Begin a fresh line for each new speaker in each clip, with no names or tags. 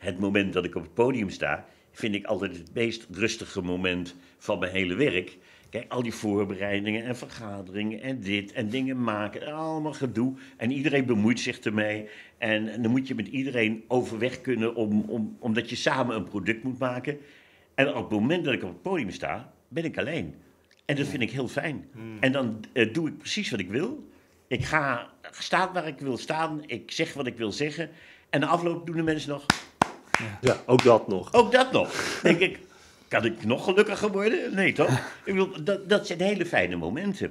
het moment dat ik op het podium sta, vind ik altijd het meest rustige moment van mijn hele werk. Kijk, al die voorbereidingen en vergaderingen en dit en dingen maken, allemaal gedoe. En iedereen bemoeit zich ermee. En dan moet je met iedereen overweg kunnen omdat je samen een product moet maken. En op het moment dat ik op het podium sta, ben ik alleen. En dat vind ik heel fijn. En dan doe ik precies wat ik wil. Ik ga staan waar ik wil staan. Ik zeg wat ik wil zeggen. En na afloop doen de mensen nog...
Ja, ook dat nog.
Ook dat nog. Denk ik, kan ik nog gelukkiger worden? Nee, toch? Ik bedoel, dat zijn hele fijne momenten.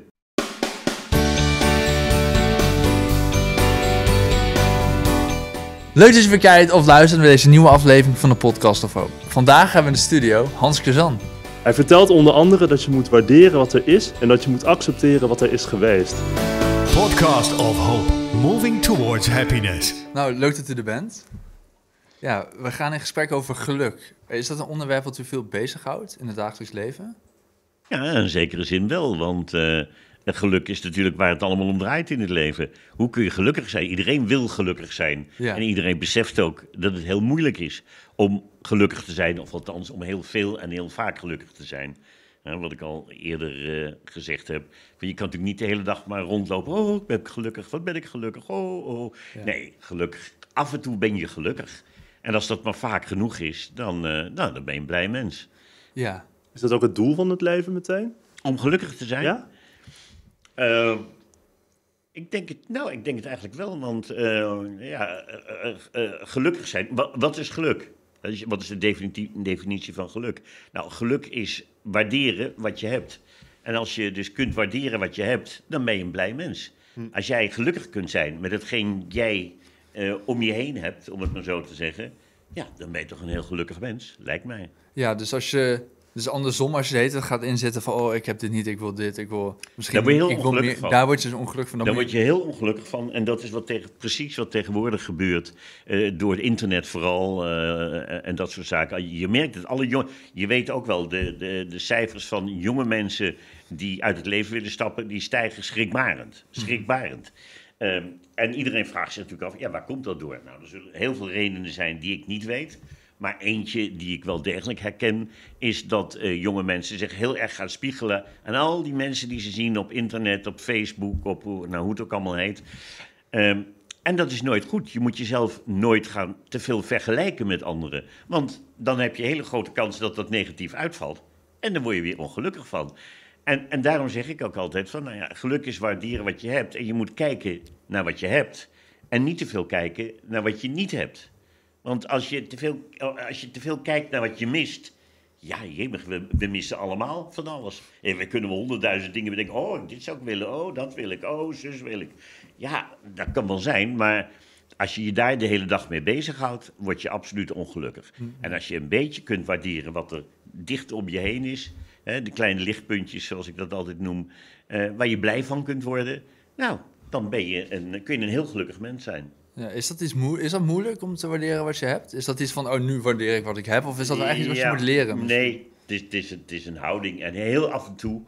Leuk dat je weer kijkt of luistert naar deze nieuwe aflevering van de Podcast of Hoop. Vandaag hebben we in de studio Hans Kazan.
Hij vertelt onder andere dat je moet waarderen wat er is en dat je moet accepteren wat er is geweest.
Podcast of Hope, moving towards happiness.
Nou, leuk dat u er bent. Ja, we gaan in gesprek over geluk. Is dat een onderwerp wat u veel bezighoudt in het dagelijks leven?
Ja, in een zekere zin wel, want geluk is natuurlijk waar het allemaal om draait in het leven. Hoe kun je gelukkig zijn? Iedereen wil gelukkig zijn.
Ja.
En iedereen beseft ook dat het heel moeilijk is om gelukkig te zijn, of althans om heel veel en heel vaak gelukkig te zijn. Wat ik al eerder gezegd heb. Je kan natuurlijk niet de hele dag maar rondlopen. Oh, ik ben gelukkig. Wat ben ik gelukkig? Oh.
Ja.
Nee, gelukkig. Af en toe ben je gelukkig. En als dat maar vaak genoeg is, dan ben je een blij mens.
Ja.
Is dat ook het doel van het leven meteen?
Om gelukkig te zijn?
Ja?
Ik denk het eigenlijk wel, want gelukkig zijn. Wat is geluk? Wat is de definitie van geluk? Nou, geluk is waarderen wat je hebt. En als je dus kunt waarderen wat je hebt, dan ben je een blij mens. Als jij gelukkig kunt zijn met hetgeen jij om je heen hebt, om het maar zo te zeggen, ja, dan ben je toch een heel gelukkig mens, lijkt mij.
Ja, dus andersom, als je de hele tijd gaat inzetten van, oh, ik heb dit niet, ik wil dit, ik wil misschien...
Daar word je heel
ik wil
ongelukkig
meer,
van.
Daar word je dus ongelukkig van.
Daar word je heel ongelukkig van. En dat is precies wat tegenwoordig gebeurt. Door het internet vooral. En dat soort zaken. Je merkt het. Je weet ook wel, de cijfers van jonge mensen die uit het leven willen stappen, die stijgen schrikbarend. En iedereen vraagt zich natuurlijk af, ja, waar komt dat door? Nou, er zullen heel veel redenen zijn die ik niet weet. Maar eentje die ik wel degelijk herken, is dat jonge mensen zich heel erg gaan spiegelen aan al die mensen die ze zien op internet, op Facebook, hoe het ook allemaal heet. En dat is nooit goed. Je moet jezelf nooit gaan te veel vergelijken met anderen. Want dan heb je hele grote kans dat dat negatief uitvalt. En dan word je weer ongelukkig van. En daarom zeg ik ook altijd van, nou ja, geluk is waarderen wat je hebt. En je moet kijken naar wat je hebt. En niet te veel kijken naar wat je niet hebt. Want als je te veel kijkt naar wat je mist, ja, jemig, we missen allemaal van alles. En we kunnen wel 100.000 dingen bedenken. Oh, dit zou ik willen. Oh, dat wil ik. Oh, zus wil ik. Ja, dat kan wel zijn, maar als je je daar de hele dag mee bezighoudt, word je absoluut ongelukkig. En als je een beetje kunt waarderen wat er dicht om je heen is, de kleine lichtpuntjes, zoals ik dat altijd noem, waar je blij van kunt worden, nou, dan kun je een heel gelukkig mens zijn.
Ja, is dat moeilijk om te waarderen wat je hebt? Is dat iets van, oh, nu waardeer ik wat ik heb? Of is dat eigenlijk iets wat je moet leren? Misschien?
Nee, het is een houding. En heel af en toe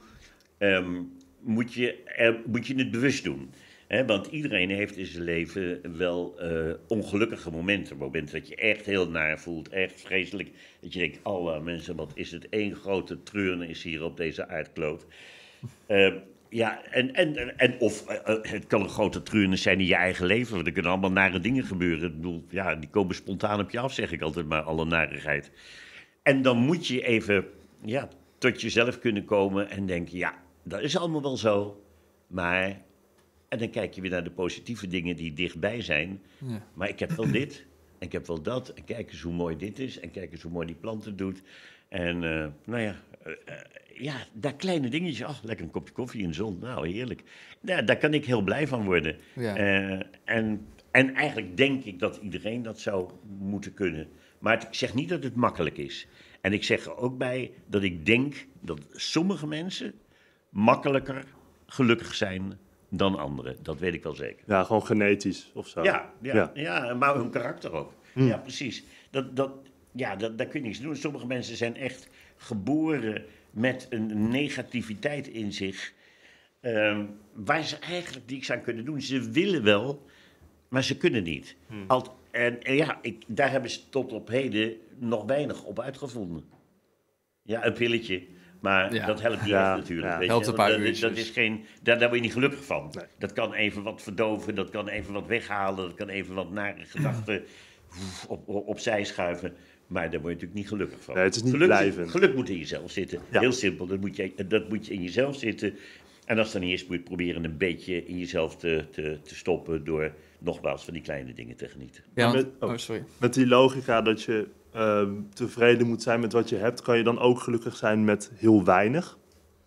moet je het bewust doen. Want iedereen heeft in zijn leven wel ongelukkige momenten. Momenten dat je echt heel naar voelt, echt vreselijk. Dat je denkt, alle mensen, wat is het één grote treurnis hier op deze aardkloot. Ja, of het kan een grote treurnis zijn in je eigen leven. Want er kunnen allemaal nare dingen gebeuren. Ik bedoel, ja, die komen spontaan op je af, zeg ik altijd maar, alle narigheid. En dan moet je even tot jezelf kunnen komen en denken, ja, dat is allemaal wel zo. Maar, en dan kijk je weer naar de positieve dingen die dichtbij zijn. Ja. Maar ik heb wel dit, en ik heb wel dat. En kijk eens hoe mooi dit is. En kijk eens hoe mooi die plant het doet. En daar kleine dingetjes. Ach, lekker een kopje koffie in de zon. Nou, heerlijk. Daar kan ik heel blij van worden. Ja. En eigenlijk denk ik dat iedereen dat zou moeten kunnen. Maar ik zeg niet dat het makkelijk is. En ik zeg er ook bij dat ik denk dat sommige mensen makkelijker gelukkig zijn dan anderen. Dat weet ik wel zeker.
Ja, gewoon genetisch of zo.
Ja, maar hun karakter ook. Ja, precies. Daar kun je niets doen. Sommige mensen zijn echt geboren met een negativiteit in zich, waar ze eigenlijk niets aan kunnen doen. Ze willen wel, maar ze kunnen niet. En ja, daar hebben ze tot op heden nog weinig op uitgevonden. Ja, een pilletje. Maar
Ja.
dat helpt niet
Ja,
echt natuurlijk.
ja.
Weet
Helpt
je?
een paar
dat
uurtjes.
is geen, daar word je niet gelukkig van.
Nee.
Dat kan even wat verdoven, dat kan even wat weghalen, dat kan even wat nare gedachten opzij schuiven. Maar daar word je natuurlijk niet gelukkig van.
Nee, het is niet blijvend.
Geluk moet in jezelf zitten.
Ja.
Heel simpel, dat moet je in jezelf zitten. En als dan eerst moet je proberen een beetje in jezelf te stoppen door nogmaals van die kleine dingen te genieten.
Ja,
Maar
want- sorry.
Met die logica dat je tevreden moet zijn met wat je hebt, kan je dan ook gelukkig zijn met heel weinig?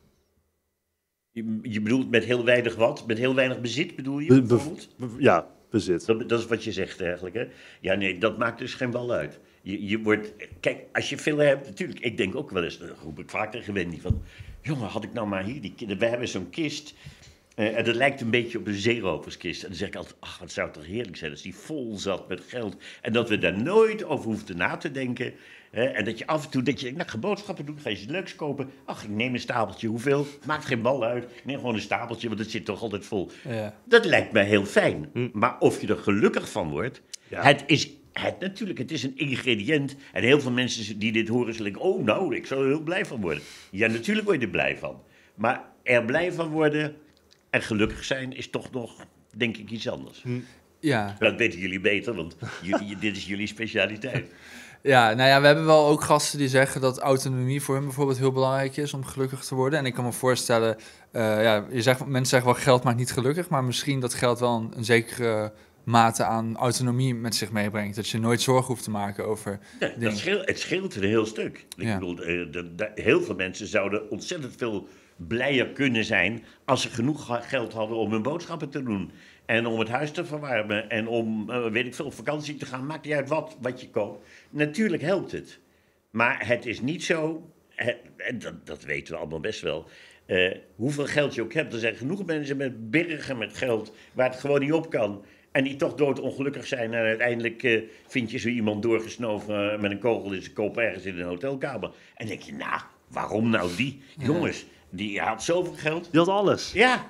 Je bedoelt met heel weinig wat? Met heel weinig bezit bedoel je
Be-
bijvoorbeeld?
Ja, bezit.
Dat is wat je zegt eigenlijk, hè? Ja, nee, dat maakt dus geen bal uit. Je wordt... Kijk, als je veel hebt, natuurlijk... Ik denk ook wel eens, dat roep ik vaak tegen Wendy, van... Jongen, had ik nou maar hier die... We hebben zo'n kist... en dat lijkt een beetje op een zeeroverskist. En dan zeg ik altijd, ach, wat zou het toch heerlijk zijn als die vol zat met geld. En dat we daar nooit over hoefden na te denken. En dat je af en toe, dat je denkt, nou, ga boodschappen doen, ga je iets leuks kopen. Ach, ik neem een stapeltje, hoeveel? Maakt geen bal uit. Ik neem gewoon een stapeltje, want het zit toch altijd vol.
Ja.
Dat lijkt mij heel fijn. Maar of je er gelukkig van wordt,
Ja.
het is een ingrediënt. En heel veel mensen die dit horen, zullen denken, oh nou, ik zou er heel blij van worden. Ja, natuurlijk word je er blij van. Maar er blij van worden en gelukkig zijn is toch nog, denk ik, iets anders.
Ja.
Dat weten jullie beter, want dit is jullie specialiteit.
Ja, nou ja, we hebben wel ook gasten die zeggen dat autonomie voor hun bijvoorbeeld heel belangrijk is om gelukkig te worden. En ik kan me voorstellen, mensen zeggen wel geld maakt niet gelukkig, maar misschien dat geld wel een zekere mate aan autonomie met zich meebrengt. Dat je nooit zorgen hoeft te maken over
Ja,
dingen.
het scheelt een heel stuk.
Ja.
Ik bedoel, heel veel mensen zouden ontzettend veel blijer kunnen zijn als ze genoeg geld hadden om hun boodschappen te doen. En om het huis te verwarmen en om, weet ik veel, op vakantie te gaan. Maakt niet uit wat je koopt. Natuurlijk helpt het. Maar het is niet zo, en dat weten we allemaal best wel, hoeveel geld je ook hebt. Er zijn genoeg mensen met bergen met geld waar het gewoon niet op kan. En die toch doodongelukkig zijn. En uiteindelijk vind je zo iemand doorgesnoven met een kogel in zijn kop ergens in een hotelkamer. En denk je, nou, waarom nou die? Jongens, die had zoveel geld.
Je had alles.
Ja,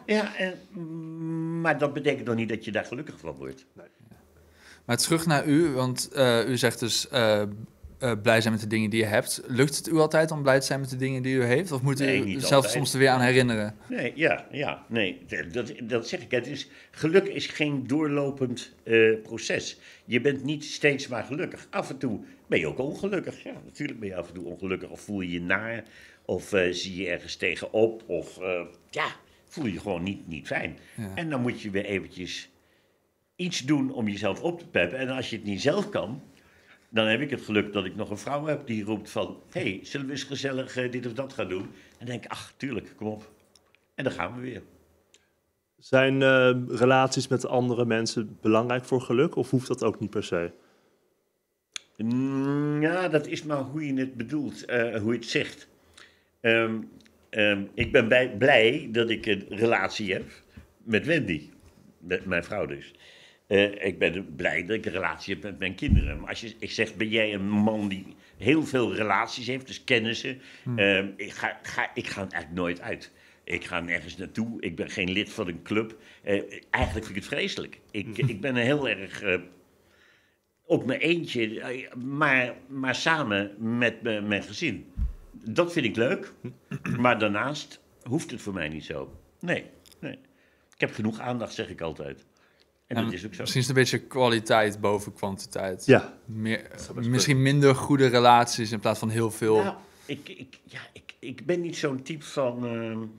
maar dat betekent nog niet dat je daar gelukkig van wordt.
Maar terug naar u, want u zegt dus blij zijn met de dingen die je hebt. Lukt het u altijd om blij te zijn met de dingen die u heeft? Of moet u
Nee, niet
zelf
altijd.
soms er weer aan herinneren?
Nee, dat zeg ik. Geluk is geen doorlopend proces. Je bent niet steeds maar gelukkig. Af en toe ben je ook ongelukkig. Ja, natuurlijk ben je af en toe ongelukkig. Of voel je je naar. Of zie je ergens tegenop. Of voel je je gewoon niet fijn.
Ja.
En dan moet je weer eventjes iets doen om jezelf op te peppen. En als je het niet zelf kan, dan heb ik het geluk dat ik nog een vrouw heb die roept van... Hey, zullen we eens gezellig dit of dat gaan doen? En dan denk ik, ach, tuurlijk, kom op. En dan gaan we weer.
Zijn relaties met andere mensen belangrijk voor geluk? Of hoeft dat ook niet per se?
Ja, dat is maar hoe je het bedoelt, hoe je het zegt. Ik ben blij dat ik een relatie heb met Wendy. Met mijn vrouw dus. Ik ben blij dat ik een relatie heb met mijn kinderen. Maar als ik zeg, ben jij een man die heel veel relaties heeft, dus kennissen. Ik ga eigenlijk nooit uit. Ik ga nergens naartoe. Ik ben geen lid van een club. Eigenlijk vind ik het vreselijk. Ik ben heel erg op mijn eentje, maar samen met mijn gezin. Dat vind ik leuk. Maar daarnaast hoeft het voor mij niet zo. Nee. Ik heb genoeg aandacht, zeg ik altijd. En dat is ook zo.
Misschien is het een beetje kwaliteit boven kwantiteit.
Ja.
Misschien minder goede relaties in plaats van heel veel.
Nou, ik ben niet zo'n type van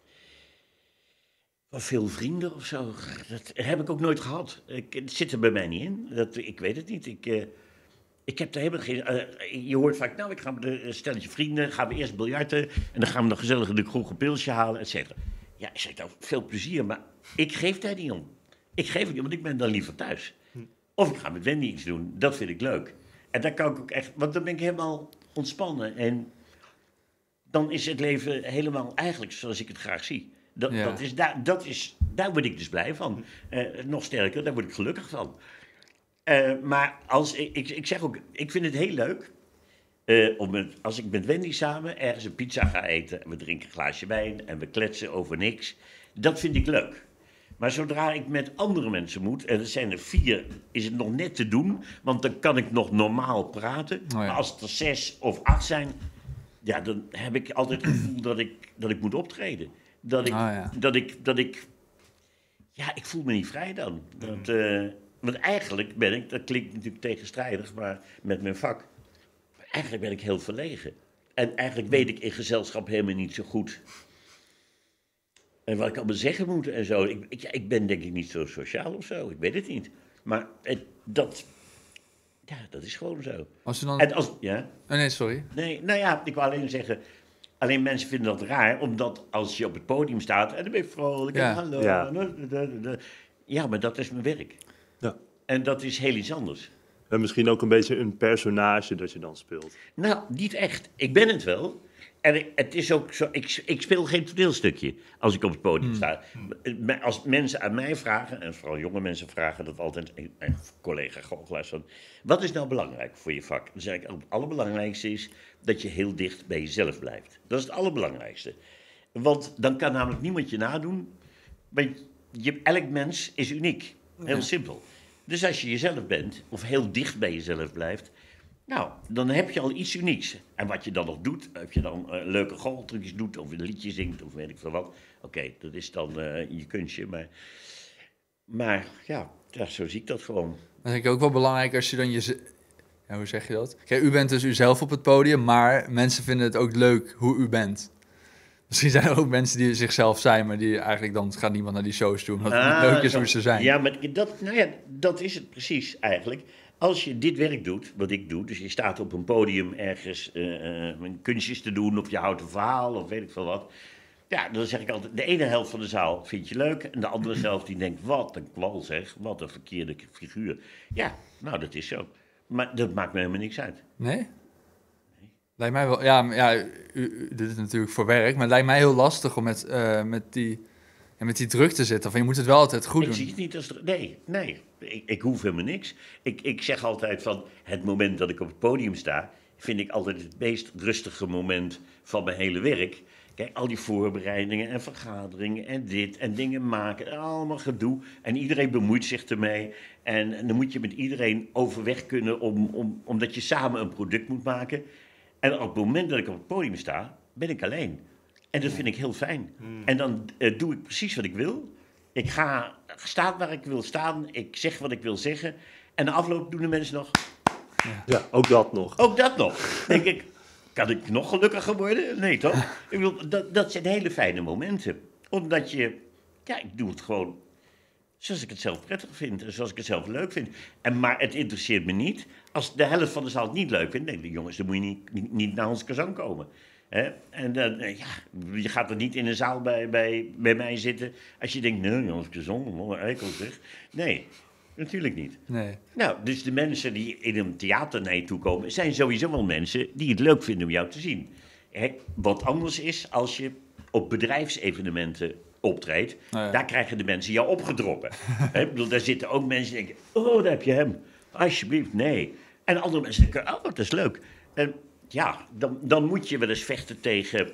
veel vrienden of zo. Dat heb ik ook nooit gehad. Het zit er bij mij niet in. Ik weet het niet. Ik heb er helemaal geen... je hoort vaak, nou, ik ga met een stelletje vrienden, gaan we eerst biljarten en dan gaan we nog gezellig in de kroeg een pilsje halen, et cetera. Ja, ik zeg nou, veel plezier, maar ik geef daar niet om. Ik geef het niet, want ik ben dan liever thuis. Of ik ga met Wendy iets doen, dat vind ik leuk. En daar kan ik ook echt, want dan ben ik helemaal ontspannen. En dan is het leven helemaal eigenlijk zoals ik het graag zie. Daar word ik dus blij van. Nog sterker, daar word ik gelukkig van. Maar ik zeg ook, ik vind het heel leuk als ik met Wendy samen ergens een pizza ga eten en we drinken een glaasje wijn en we kletsen over niks. Dat vind ik leuk. Maar zodra ik met andere mensen moet, en er zijn er 4, is het nog net te doen. Want dan kan ik nog normaal praten.
ja.
Maar als het er 6 of 8 zijn, ja, dan heb ik altijd het gevoel dat ik moet optreden. Ja, ik voel me niet vrij dan. Want eigenlijk ben ik, dat klinkt natuurlijk tegenstrijdig, maar met mijn vak, eigenlijk ben ik heel verlegen. En eigenlijk weet ik in gezelschap helemaal niet zo goed. En wat ik allemaal zeggen moet en zo. Ik ben denk ik niet zo sociaal of zo. Ik weet het niet. Maar dat is gewoon zo.
Als je dan...
En ja?
Oh, nee, sorry.
Nee, nou ja, ik wil alleen zeggen... Alleen mensen vinden dat raar, omdat als je op het podium staat... en dan ben je vrolijk en
Ja.
hallo...
Ja.
Ja, maar dat is mijn werk.
Ja.
En dat is heel iets anders.
En misschien ook een beetje een personage dat je dan speelt.
Nou, niet echt. Ik ben het wel. En het is ook zo, ik speel geen toneelstukje als ik op het podium sta. Als mensen aan mij vragen, en vooral jonge mensen vragen dat altijd, een collega goochelaars van, wat is nou belangrijk voor je vak? Dan zeg ik, het allerbelangrijkste is dat je heel dicht bij jezelf blijft. Dat is het allerbelangrijkste. Want dan kan namelijk niemand je nadoen. Want elk mens is uniek. Heel simpel. Dus als je jezelf bent, of heel dicht bij jezelf blijft, nou, dan heb je al iets unieks. En wat je dan nog doet, of je dan leuke goocheltrucjes doet, of een liedje zingt, of weet ik veel wat. Oké, dat is dan je kunstje, maar ja, zo zie ik dat gewoon.
Dat denk ik ook wel belangrijk als je dan Ja, hoe zeg je dat? Kijk, u bent dus uzelf op het podium, maar mensen vinden het ook leuk hoe u bent. Misschien zijn er ook mensen die zichzelf zijn, maar die eigenlijk dan gaat niemand naar die shows toe, omdat het niet leuk is hoe ze zijn.
Ja, maar dat is het precies eigenlijk. Als je dit werk doet, wat ik doe, dus je staat op een podium ergens kunstjes te doen, of je houdt een verhaal, of weet ik veel wat. Ja, dan zeg ik altijd, de ene helft van de zaal vind je leuk, en de andere helft die denkt, wat een kwal zeg, wat een verkeerde figuur. Ja, nou dat is zo. Maar dat maakt me helemaal niks uit.
Nee? Lijkt mij wel... Ja, u doet het natuurlijk voor werk, maar het lijkt mij heel lastig om met die druk te zitten. Van je moet het wel altijd goed
Ik
doen.
zie het niet als... Nee. Ik hoef helemaal niks. Ik zeg altijd van het moment dat ik op het podium sta, vind ik altijd het meest rustige moment van mijn hele werk. Kijk, al die voorbereidingen en vergaderingen en dit en dingen maken, en allemaal gedoe. En iedereen bemoeit zich ermee. En dan moet je met iedereen overweg kunnen omdat je samen een product moet maken. En op het moment dat ik op het podium sta, ben ik alleen. En dat vind ik heel fijn. En dan doe ik precies wat ik wil. Ik ga staan waar ik wil staan. Ik zeg wat ik wil zeggen. En na afloop doen de mensen nog...
Ja, ook dat nog.
Ook dat nog. Denk ik, kan ik nog gelukkiger worden? Nee, toch? Ik bedoel, dat zijn hele fijne momenten. Omdat je... Ja, ik doe het gewoon zoals ik het zelf prettig vind. En zoals ik het zelf leuk vind. Maar het interesseert me niet. Als de helft van de zaal het niet leuk vindt, denk ik, jongens, dan moet je niet naar ons kazan komen. Hè? En je gaat er niet in een zaal bij mij zitten als je denkt, nee, ons kazan, wat een eikel zeg. Nee, natuurlijk niet.
Nee.
Nou, dus de mensen die in een theater naar je toe komen, zijn sowieso wel mensen die het leuk vinden om jou te zien. Hè? Wat anders is als je op bedrijfsevenementen optreedt, daar krijgen de mensen jou opgedrokken. Hè? Ik bedoel, daar zitten ook mensen die denken, oh, daar heb je hem. Alsjeblieft, nee. En andere mensen denken, oh, dat is leuk. En ja, dan moet je wel eens vechten tegen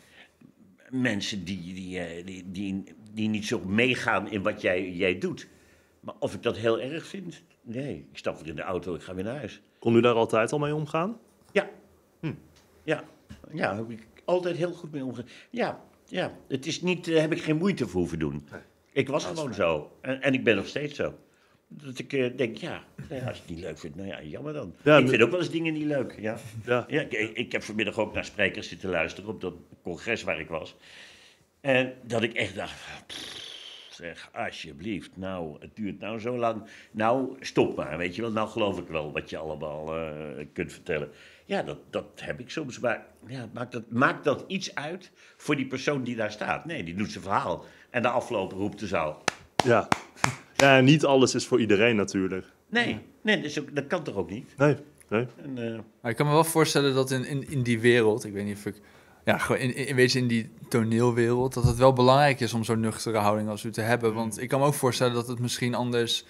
mensen die niet zo meegaan in wat jij doet. Maar of ik dat heel erg vind? Nee, ik stap weer in de auto, ik ga weer naar huis.
Kon u daar altijd al mee omgaan?
Ja. Ja, daar heb ik altijd heel goed mee omgegaan. Ja, het is niet, daar heb ik geen moeite voor hoeven doen.
Nee.
Ik was gewoon zo. En ik ben nog steeds zo. Dat ik denk, als je het niet leuk vindt, nou ja, jammer dan.
Ja,
ik vind ook wel eens dingen niet leuk, ja.
Ja.
Ik heb vanmiddag ook naar sprekers zitten luisteren op dat congres waar ik was. En dat ik echt dacht, zeg, alsjeblieft, nou, het duurt nou zo lang. Nou, stop maar, weet je wel. Nou geloof ik wel wat je allemaal kunt vertellen. Ja, dat heb ik soms, maar ja, maakt dat iets uit voor die persoon die daar staat? Nee, die doet zijn verhaal. En de afloop roept de zaal.
Ja. Ja, niet alles is voor iedereen natuurlijk.
Nee, dat kan toch ook niet?
Nee.
En,
Maar ik kan me wel voorstellen dat in die wereld, ik weet niet of ik... Ja, gewoon in die toneelwereld, dat het wel belangrijk is om zo'n nuchtere houding als u te hebben. Want ik kan me ook voorstellen dat het misschien anders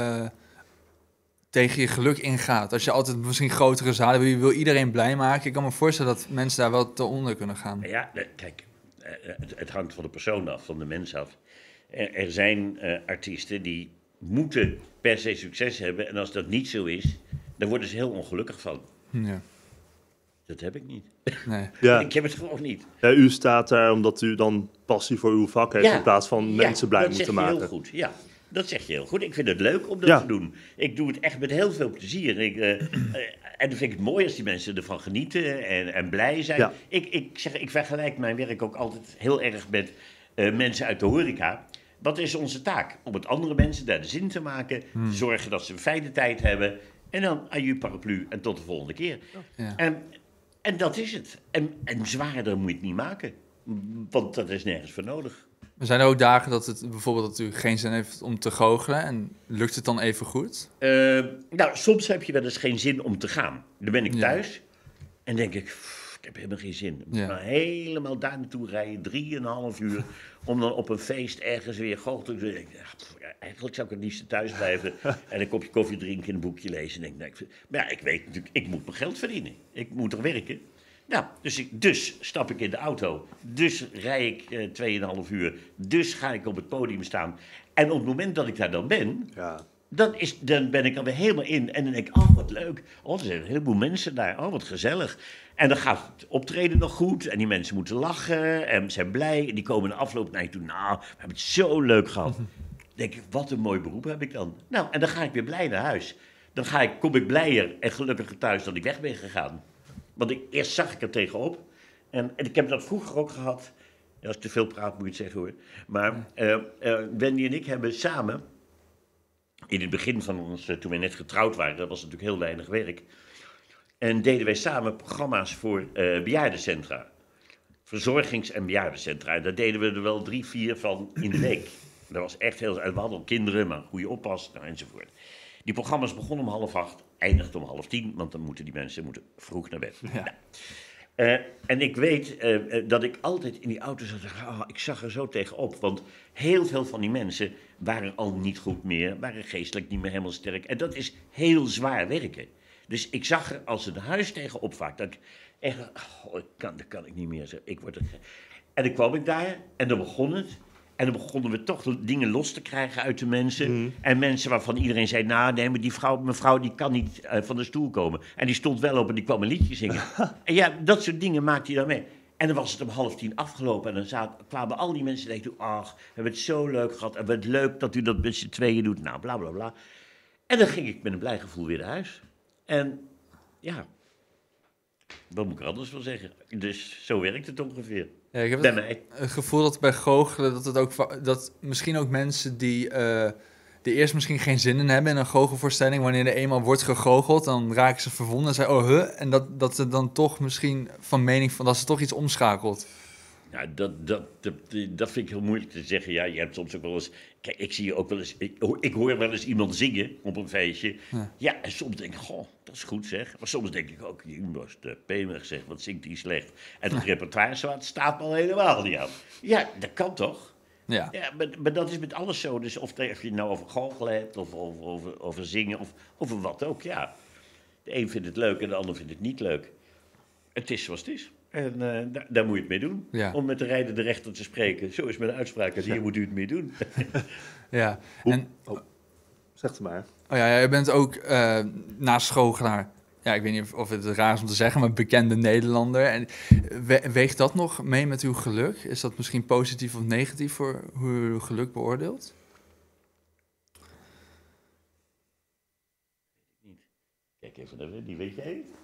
tegen je geluk ingaat. Als je altijd misschien grotere zalen wil, je wil iedereen blij maken. Ik kan me voorstellen dat mensen daar wel te onder kunnen gaan.
ja, kijk, het hangt van de persoon af, van de mens af. Er zijn artiesten die moeten per se succes hebben. En als dat niet zo is, dan worden ze heel ongelukkig van.
Ja.
Dat heb ik niet.
Nee.
Ja.
Ik heb het gewoon niet.
Ja, u staat daar omdat u dan passie voor uw vak heeft...
Ja.
in plaats van mensen blij
dat
moeten
zeg je
maken.
heel goed. Ja, dat zeg je heel goed. Ik vind het leuk om dat
Ja.
te doen. Ik doe het echt met heel veel plezier. En dan vind ik het mooi als die mensen ervan genieten en blij zijn.
Ja.
Ik vergelijk mijn werk ook altijd heel erg met mensen uit de horeca. Wat is onze taak? Om het andere mensen daar de zin te maken. Te zorgen dat ze een fijne tijd hebben. En dan aju paraplu en tot de volgende keer.
Ja.
En dat is het. En zwaarder moet je het niet maken. Want dat is nergens voor nodig.
Er zijn er ook dagen dat het bijvoorbeeld dat u geen zin heeft om te goochelen en lukt het dan even goed?
Nou, soms heb je wel eens geen zin om te gaan. Dan ben ik
Ja.
thuis en denk ik, ik heb helemaal geen zin. Ik moet
Ja.
maar helemaal daar naartoe rijden, 3,5 uur, om dan op een feest ergens weer goochelen te doen. Eigenlijk zou ik het liefst thuis blijven en een kopje koffie drinken en een boekje lezen. En denk, maar ja, ik weet natuurlijk, ik moet mijn geld verdienen. Ik moet toch werken? Nou, dus stap ik in de auto. Dus rij ik 2,5 uur. Dus ga ik op het podium staan. En op het moment dat ik daar dan ben,
Ja.
dan ben ik alweer helemaal in. En dan denk ik, oh, wat leuk. Oh, er zijn een heleboel mensen daar. Oh, wat gezellig. En dan gaat het optreden nog goed. En die mensen moeten lachen en zijn blij. En die komen de afloop naar je toe. Nou, we hebben het zo leuk gehad. Dan denk ik, wat een mooi beroep heb ik dan. Nou, en dan ga ik weer blij naar huis. Dan kom ik blijer en gelukkiger thuis dat ik weg ben gegaan. Want eerst zag ik er tegenop. En ik heb dat vroeger ook gehad. Als ik te veel praat, moet je het zeggen hoor. Maar Wendy en ik hebben samen, in het begin van ons, toen we net getrouwd waren, dat was natuurlijk heel weinig werk. En deden wij samen programma's voor bejaardencentra. Verzorgings- en bejaardencentra. En daar deden we er wel 3, 4 van in de week. Dat was echt heel... En we hadden ook kinderen, maar een goede oppas, nou, enzovoort. Die programma's begonnen om 7:30, eindigden om 9:30, want dan moeten die mensen vroeg naar bed.
Ja.
Nou, en ik weet dat ik altijd in die auto zat en dacht, ik zag er zo tegenop. Want heel veel van die mensen waren al niet goed meer, waren geestelijk niet meer helemaal sterk. En dat is heel zwaar werken. Dus ik zag er als een huis tegenop vaak. Dat ik echt, dat kan ik niet meer. En dan kwam ik daar en dan begon het. En dan begonnen we toch dingen los te krijgen uit de mensen. En mensen waarvan iedereen zei, nou nee, maar mevrouw die kan niet van de stoel komen. En die stond wel op en die kwam een liedje zingen. En ja, dat soort dingen maakte hij dan mee. En dan was het om 9:30 afgelopen. En dan kwamen al die mensen en dachten, ach, we hebben het zo leuk gehad. En wat leuk dat u dat met z'n tweeën doet. Nou, bla bla bla. En dan ging ik met een blij gevoel weer naar huis. En ja, wat moet ik anders wel zeggen? Dus zo werkt het ongeveer.
Ja, ik heb
Bij mij.
het gevoel dat bij goochelen, dat misschien ook mensen die er eerst misschien geen zin in hebben in een goochelvoorstelling, wanneer er eenmaal wordt gegoocheld, dan raken ze verwonderd en zeggen, oh, huh? En dat ze dan toch misschien van mening van dat ze toch iets omschakelt.
Ja, dat vind ik heel moeilijk te zeggen. Ja, je hebt soms ook wel eens... Kijk, ik zie ook wel eens... Ik hoor wel eens iemand zingen op een feestje. Ja, en soms denk ik, goh, dat is goed zeg. Maar soms denk ik ook, was de pemerig zeg, wat zingt die slecht. En het repertoire staat me al helemaal niet aan. Ja, dat kan toch?
Ja.
Ja, maar dat is met alles zo. Dus of je het nou over goochelen hebt, of over zingen, of over wat ook, ja. De een vindt het leuk en de ander vindt het niet leuk. Het is zoals het is. En daar moet je het mee doen.
Ja.
Om met de rijdende rechter te spreken. Zo is mijn uitspraak. En hier moet u het mee doen.
Ja.
Zeg het maar.
Oh ja, je bent ook naast goochelaar, ja, ik weet niet of het raar is om te zeggen, maar bekende Nederlander. En weegt dat nog mee met uw geluk? Is dat misschien positief of negatief voor hoe u uw geluk beoordeelt?
Kijk even naar die weet jij het?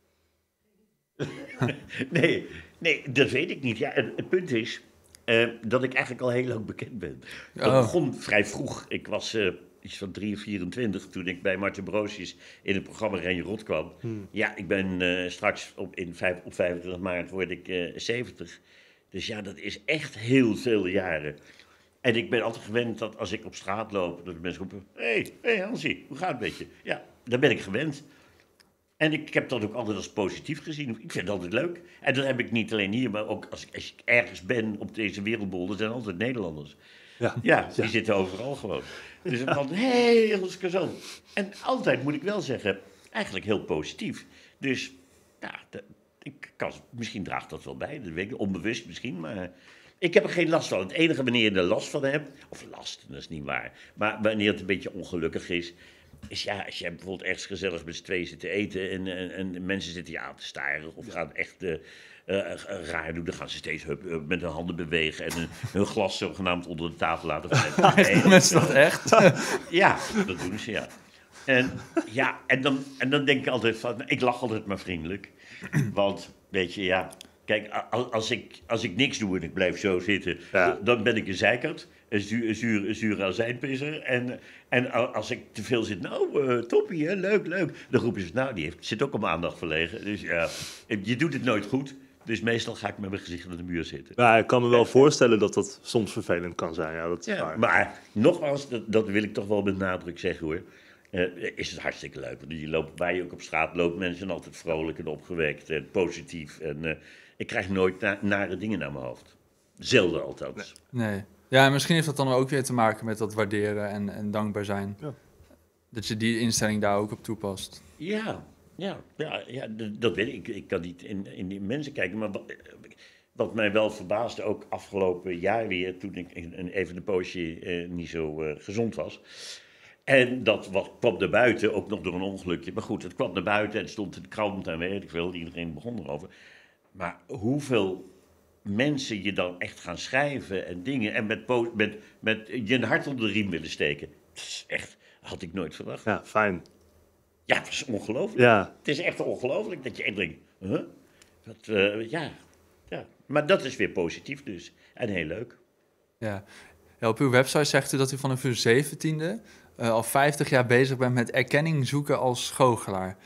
nee, dat weet ik niet. Ja, het punt is dat ik eigenlijk al heel lang bekend ben. Dat begon vrij vroeg. Ik was iets van 3 of 24 toen ik bij Martin Broosius in het programma Ren je Rot kwam. Ja, ik ben straks op 25 maart word ik 70. Dus ja, dat is echt heel veel jaren. En ik ben altijd gewend dat als ik op straat loop, dat de mensen roepen, hey Hansie, hoe gaat het met je? Ja, daar ben ik gewend. En ik heb dat ook altijd als positief gezien. Ik vind het altijd leuk. En dat heb ik niet alleen hier, maar ook als ik ergens ben op deze wereldbol, er zijn altijd Nederlanders. Ja, die zitten overal gewoon. Dus ik van, ons kazan. En altijd moet ik wel zeggen, eigenlijk heel positief. Dus ja, misschien draagt dat wel bij. Dat weet ik, onbewust misschien, maar Ik heb er geen last van. Het enige wanneer je er last van hebt, of last, dat is niet waar. Maar wanneer het een beetje ongelukkig is ja, als je bijvoorbeeld ergens gezellig met z'n tweeën zit te eten en de mensen zitten je aan te staren of gaan echt raar doen, dan gaan ze steeds met hun handen bewegen en hun glas zogenaamd onder de tafel laten vallen.
Doen mensen dat echt?
Ja, dat doen ze, ja. En dan denk ik altijd van, ik lach altijd maar vriendelijk. Want, weet je, ja, kijk, als ik niks doe en ik blijf zo zitten, dan ben ik een zeikert, een zure azijnpisser. En als ik te veel zit, toppie, hè, leuk. Dan roepen ze, die zit ook om aandacht verlegen. Dus ja, je doet het nooit goed. Dus meestal ga ik met mijn gezicht aan de muur zitten.
Ja, ik kan me wel voorstellen dat dat soms vervelend kan zijn. Ja, dat is waar.
Maar nogmaals, dat wil ik toch wel met nadruk zeggen hoor. Is het hartstikke leuk. Want waar je ook op straat loopt, mensen zijn altijd vrolijk en opgewekt en positief. En ik krijg nooit nare dingen naar mijn hoofd. Zelden althans.
Nee. Ja, misschien heeft dat dan ook weer te maken met dat waarderen en dankbaar zijn.
Ja.
Dat je die instelling daar ook op toepast.
Ja, dat weet ik. Ik kan niet in die mensen kijken. Maar wat mij wel verbaasde, ook afgelopen jaar weer, toen ik even een poosje niet zo gezond was. En dat kwam naar buiten, ook nog door een ongelukje. Maar goed, het kwam naar buiten en het stond in de krant en weet ik veel. Iedereen begon erover. Maar hoeveel mensen je dan echt gaan schrijven en dingen. En met je hart onder de riem willen steken. Dat is echt, had ik nooit verwacht.
Ja, fijn.
Ja, het is ongelooflijk.
Ja.
Het is echt ongelooflijk dat je echt denkt, ja. Maar dat is weer positief dus. En heel leuk.
Ja. Op uw website zegt u dat u vanaf uw 17e al 50 jaar bezig bent met erkenning zoeken als goochelaar.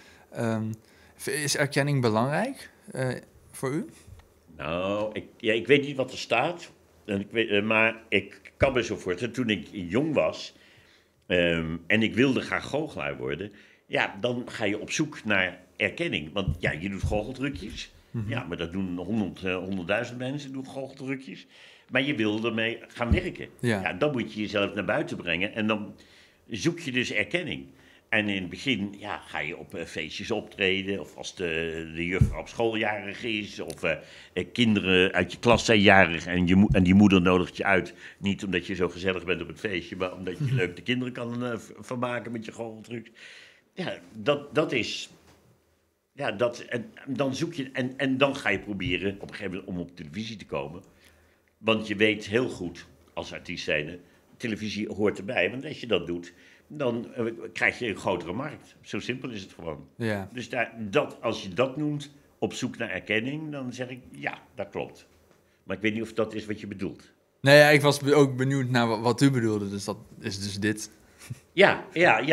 Is erkenning belangrijk voor u?
Nou, ik weet niet wat er staat. Maar ik kan me zo voorstellen, toen ik jong was en ik wilde graag goochelaar worden, ja, dan ga je op zoek naar erkenning. Want ja, je doet goocheltrucjes. Mm-hmm. Ja, maar dat doen 100.000 mensen, doen goocheltrucjes. Maar je wil ermee gaan werken. Ja, dan moet je jezelf naar buiten brengen en dan zoek je dus erkenning. En in het begin ga je op feestjes optreden, of als de juffrouw op school jarig is, of kinderen uit je klas zijn jarig en die moeder nodigt je uit. Niet omdat je zo gezellig bent op het feestje, maar omdat je leuk de kinderen kan vermaken met je goocheltrucs. Ja, dat is... Ja, en dan zoek je... En dan ga je proberen op een gegeven moment om op televisie te komen. Want je weet heel goed, als artiest zijnde, televisie hoort erbij. Want als je dat doet, dan krijg je een grotere markt. Zo simpel is het gewoon.
Ja.
Dus als je dat noemt, op zoek naar erkenning, dan zeg ik, ja, dat klopt. Maar ik weet niet of dat is wat je bedoelt.
Nee, ik was ook benieuwd naar wat u bedoelde. Dus dat is dus dit.
Ja,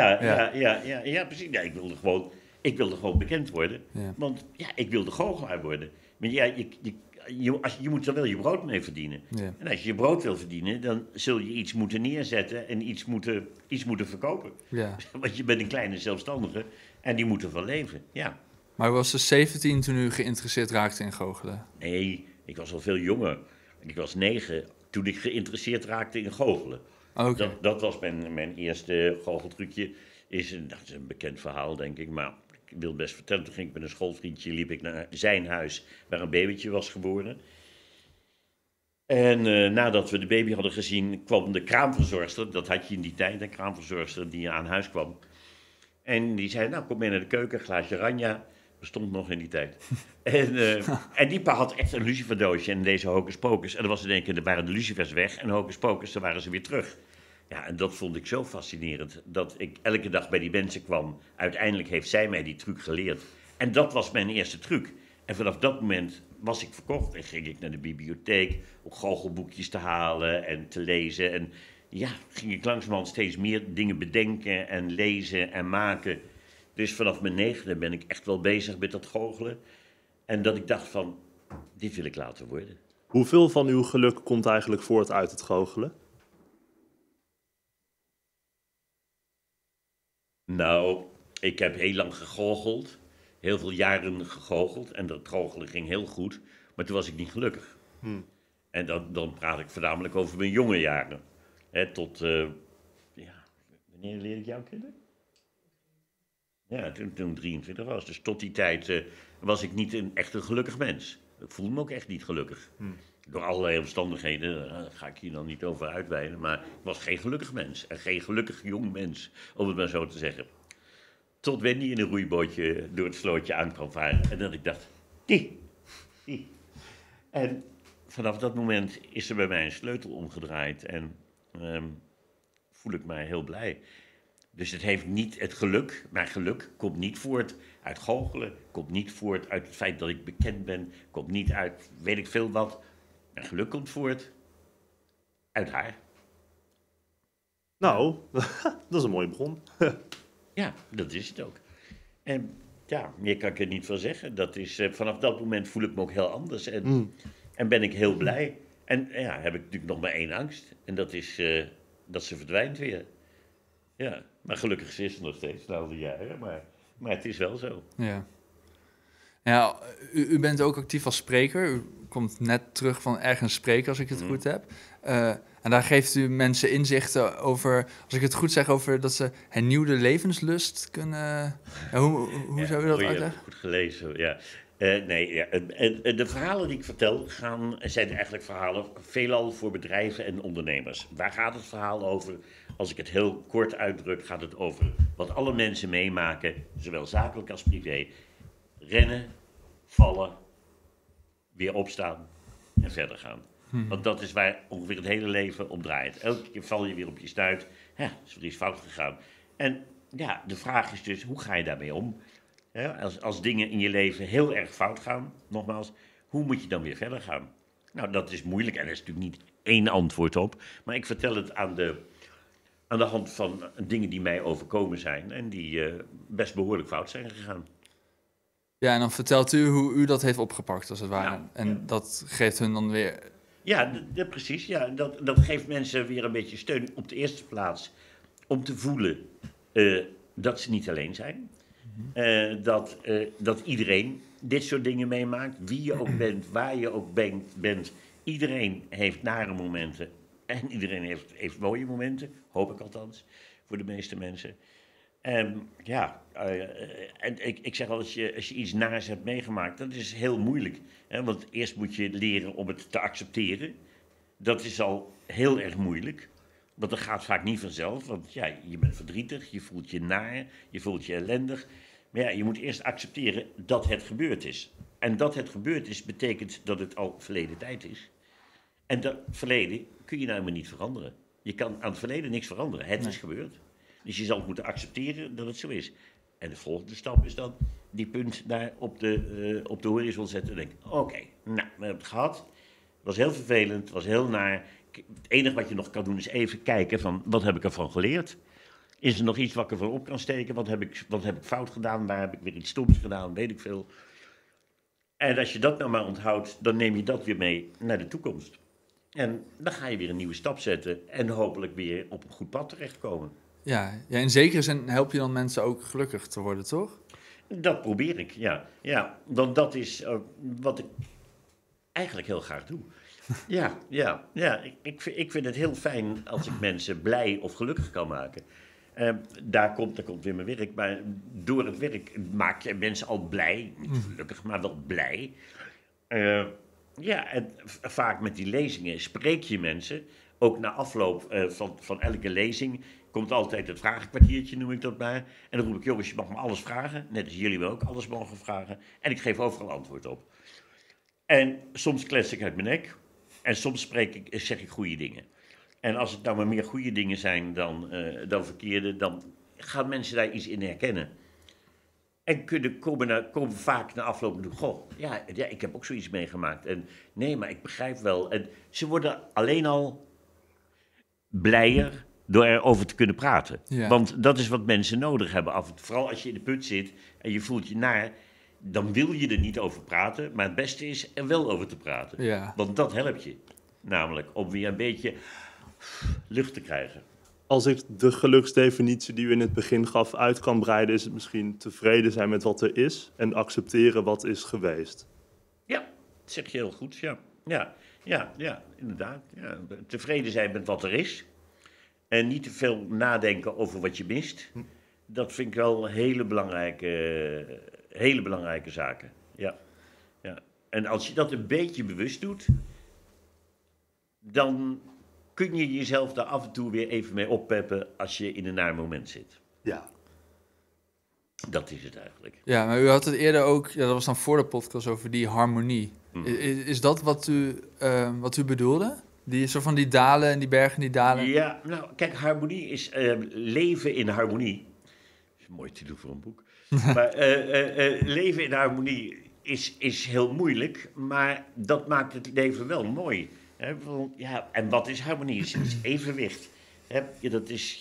precies. Ja, ik wilde gewoon bekend worden. Ja. Want ja, ik wilde goochelaar worden. Maar ja, je moet er wel je brood mee verdienen. Ja. En als je je brood wil verdienen, dan zul je iets moeten neerzetten en iets moeten verkopen. Ja. Want je bent een kleine zelfstandige en die moet ervan leven. Ja.
Maar u was dus 17 toen u geïnteresseerd raakte in goochelen?
Nee, ik was al veel jonger. Ik was 9 toen ik geïnteresseerd raakte in goochelen.
Okay.
Dat was mijn eerste goocheltrucje. Dat is een bekend verhaal, denk ik, maar ik wil het best vertellen. Toen ging ik met een schoolvriendje, liep ik naar zijn huis waar een babytje was geboren. En nadat we de baby hadden gezien, kwam de kraamverzorgster, dat had je in die tijd, een kraamverzorgster die aan huis kwam. En die zei, kom mee naar de keuken, glaasje ranja. Bestond nog in die tijd. En die pa had echt een luciferdoosje en deze hocus pocus. En dan was in één keer, waren de lucifers weg en hocus pocus, dan waren ze weer terug. Ja, en dat vond ik zo fascinerend, dat ik elke dag bij die mensen kwam. Uiteindelijk heeft zij mij die truc geleerd. En dat was mijn eerste truc. En vanaf dat moment was ik verkocht en ging ik naar de bibliotheek om goochelboekjes te halen en te lezen. En ja, ging ik langzamerhand steeds meer dingen bedenken en lezen en maken. Dus vanaf mijn 9e ben ik echt wel bezig met dat goochelen. En dat ik dacht van, dit wil ik laten worden.
Hoeveel van uw geluk komt eigenlijk voort uit het goochelen?
Nou, ik heb heel lang gegoocheld. Heel veel jaren gegoocheld. En dat goochelen ging heel goed. Maar toen was ik niet gelukkig. En dan praat ik voornamelijk over mijn jonge jaren. Tot, wanneer leerde ik jou kennen? Ja, toen 23 was. Dus tot die tijd was ik niet echt een gelukkig mens. Ik voelde me ook echt niet gelukkig. door allerlei omstandigheden, daar ga ik hier dan niet over uitweiden, maar ik was geen gelukkig mens. En geen gelukkig jong mens, om het maar zo te zeggen. Tot Wendy in een roeibootje door het slootje aan kwam varen. En dat ik dacht, die. En vanaf dat moment is er bij mij een sleutel omgedraaid. En voel ik mij heel blij. Dus het heeft niet het geluk. Maar geluk komt niet voort uit goochelen. Komt niet voort uit het feit dat ik bekend ben. Komt niet uit weet ik veel wat. En geluk komt voort uit haar.
Nou, dat is een mooie bron.
Ja, dat is het ook. En ja, meer kan ik er niet van zeggen. Dat is, vanaf dat moment voel ik me ook heel anders. En ben ik heel blij. En ja, heb ik natuurlijk nog maar één angst. En dat is dat ze verdwijnt weer. Ja, maar gelukkig is ze nog steeds na al die jaren. Maar het is wel zo.
Ja. Ja, u bent ook actief als spreker. U komt net terug van ergens spreken, als ik het goed heb. En daar geeft u mensen inzichten over, als ik het goed zeg, over dat ze hernieuwde levenslust kunnen... Ja, hoe zou u dat uitleggen?
Goed gelezen, ja. Nee, ja. De verhalen die ik vertel zijn eigenlijk verhalen veelal voor bedrijven en ondernemers. Waar gaat het verhaal over? Als ik het heel kort uitdruk, gaat het over wat alle mensen meemaken, zowel zakelijk als privé. Rennen, vallen, weer opstaan en verder gaan. Want dat is waar ongeveer het hele leven om draait. Elke keer val je weer op je stuit. Ja, is er iets fout gegaan. En ja, de vraag is dus, hoe ga je daarmee om? Ja, als dingen in je leven heel erg fout gaan, nogmaals, hoe moet je dan weer verder gaan? Nou, dat is moeilijk en er is natuurlijk niet één antwoord op. Maar ik vertel het aan de hand van dingen die mij overkomen zijn en die best behoorlijk fout zijn gegaan.
Ja, en dan vertelt u hoe u dat heeft opgepakt, als het ware.
Ja,
en
ja.
dat geeft hun dan weer...
Ja, precies. Ja, dat geeft mensen weer een beetje steun op de eerste plaats om te voelen dat ze niet alleen zijn. Dat iedereen dit soort dingen meemaakt. Wie je ook bent, waar je ook bent. Iedereen heeft nare momenten en iedereen heeft mooie momenten. Hoop ik althans, voor de meeste mensen. En ik zeg al, als je iets naars hebt meegemaakt, dat is heel moeilijk. Hè? Want eerst moet je leren om het te accepteren. Dat is al heel erg moeilijk. Want dat gaat vaak niet vanzelf. Want ja, je bent verdrietig, je voelt je naar, je voelt je ellendig. Maar ja, je moet eerst accepteren dat het gebeurd is. En dat het gebeurd is, betekent dat het al verleden tijd is. En dat verleden kun je nou maar niet veranderen. Je kan aan het verleden niks veranderen. Het is gebeurd. Dus je zal moeten accepteren dat het zo is. En de volgende stap is dan die punt daar op de horizon zetten en denken, oké, nou, we hebben het gehad. Het was heel vervelend, het was heel naar. Het enige wat je nog kan doen is even kijken van, wat heb ik ervan geleerd? Is er nog iets wat ik ervan op kan steken? Wat heb ik fout gedaan? Waar heb ik weer iets stoms gedaan? Weet ik veel. En als je dat nou maar onthoudt, dan neem je dat weer mee naar de toekomst. En dan ga je weer een nieuwe stap zetten en hopelijk weer op een goed pad terechtkomen.
Ja, in zekere zin help je dan mensen ook gelukkig te worden, toch?
Dat probeer ik, ja. Ja, want dat is wat ik eigenlijk heel graag doe. Ja. Ik vind het heel fijn als ik mensen blij of gelukkig kan maken. Daar komt weer mijn werk. Maar door het werk maak je mensen al blij. Niet gelukkig, maar wel blij. En vaak met die lezingen spreek je mensen. Ook na afloop van elke lezing komt altijd het vragenkwartiertje, noem ik dat maar. En dan roep ik, jongens, je mag me alles vragen. Net als jullie wel ook alles mogen vragen. En ik geef overal antwoord op. En soms klets ik uit mijn nek. En soms zeg ik goede dingen. En als het nou maar meer goede dingen zijn dan verkeerde, dan gaan mensen daar iets in herkennen. En komen vaak na afloop en doen, goh, ja, ik heb ook zoiets meegemaakt. En nee, maar ik begrijp wel. En ze worden alleen al blijer door erover te kunnen praten.
Ja.
Want dat is wat mensen nodig hebben. Vooral als je in de put zit en je voelt je naar, dan wil je er niet over praten. Maar het beste is er wel over te praten.
Ja.
Want dat helpt je. Namelijk om weer een beetje lucht te krijgen.
Als ik de geluksdefinitie die u in het begin gaf uit kan breiden, is het misschien tevreden zijn met wat er is en accepteren wat is geweest.
Ja, dat zeg je heel goed. Ja, inderdaad. Ja. Tevreden zijn met wat er is. En niet te veel nadenken over wat je mist. Dat vind ik wel hele belangrijke zaken. Ja. En als je dat een beetje bewust doet, dan kun je jezelf daar af en toe weer even mee oppeppen als je in een naar moment zit.
Ja.
Dat is het eigenlijk.
Ja, maar u had het eerder ook, dat was dan voor de podcast, over die harmonie. Is dat wat u bedoelde? Die soort van die dalen en die bergen die dalen?
Ja, nou, kijk, harmonie is leven in harmonie. Dat is een mooie titel voor een boek. Maar leven in harmonie is heel moeilijk, maar dat maakt het leven wel mooi. Hè? Ja, en wat is harmonie? Het is evenwicht. Hè? Ja, dat is,